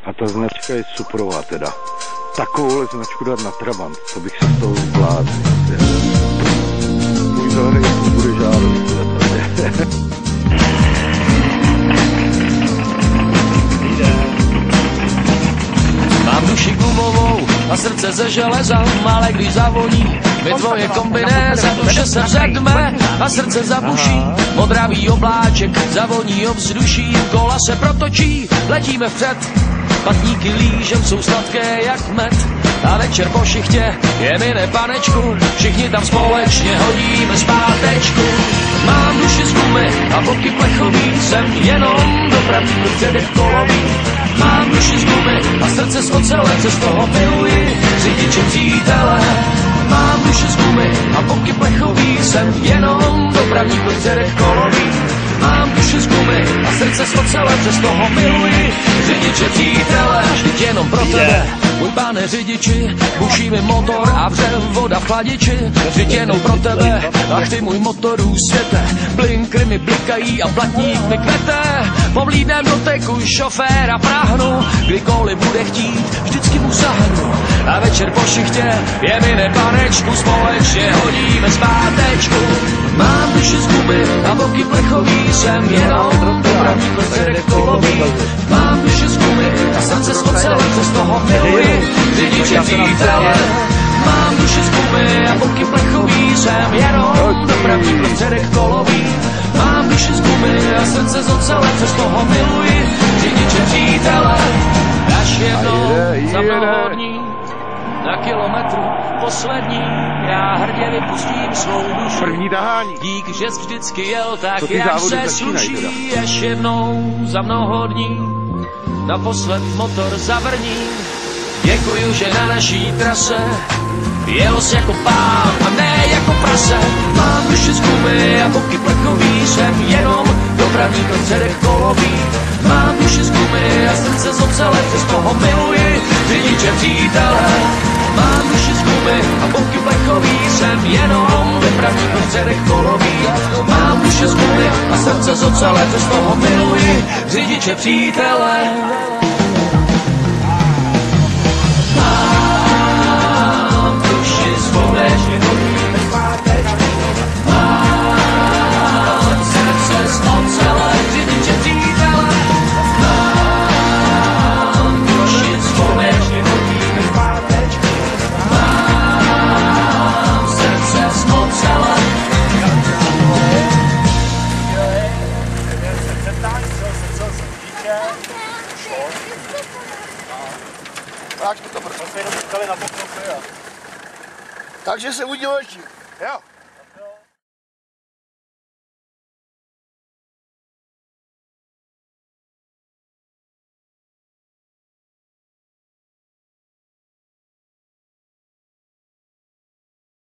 A ta značka je suprová teda. Takovouhle značku dát na Trabant, to bych se z toho zvládl. Můj zahraničí bude žádat. Mám duši gumovou a srdce ze železa, ale když zavoní mi tvoje kombinéza, duše se předme a srdce zabuší. Modravý obláček zavoní ovzduší, kola se protočí, letíme vpřed. Patníky lížem jsou sladké jak med a večer po šichtě je mine panečku, všichni tam společně hodíme zpátečku. Mám duši z gumy a boky plechový, jsem jenom dopravní prostředek kolový. Mám duši z gumy a srdce z ocele, co z toho miluji řidiče přítele. Mám duši z gumy a boky plechový, jsem jenom dopravní prostředek kolový. Mám duši z gumy a srdce z ocele, co z toho miluji řidiče přítele. Vždyť jenom pro tebe, můj pane řidiči, buší mi motor a vře voda v chladiči. Vždyť jenom pro tebe, ach ty můj motorů světe, blinkry mi blikají a platník mi kvete. Povlídnem do teku šoféra prahnu, kdykoliv bude chtít, vždycky mu sahnu. A večer po šichtě je mine panečku, společně hodíme zpátečku. Mám duši z gumy a boky plechový, jsem jenom dopravní prostředek kolový. Mám duši z gumy a srdce z ocele, co z toho miluji řidiče přítele. Mám duši z gumy a boky plechový, jsem jenom dopravní prostředek kolový. Mám duši z gumy a srdce z ocele, co z toho miluji řidiče přítele. Až jednou za mnoho dní na kilometru poslední já hrdě vypustím svou duši. První tahání. Dík, že jsi vždycky jel tak, jak se sluší. Až jednou za mnoho dní naposled motor zavrní. Děkuju, že na naší trase jel jsi jako pán a ne jako prase. Mám duši z gumy a boky plechový, jsem jenom dopravní prostředek kolový. Mám duši z gumy a srdce z ocele, přes toho miluji řidiče přítele. Mám duši z gumy a boky plechový, jsem jenom dopravní prostředek kolový. Mám duši z gumy a srdce z ocele, přes toho miluji řidiče přítele. Mám duši společně hodíme zpátečku. Mám srdce z ocele, řidiče přítele. Mám duši společně hodíme zpátečku. Mám srdce z ocele. Takže se udělal tím. Jo.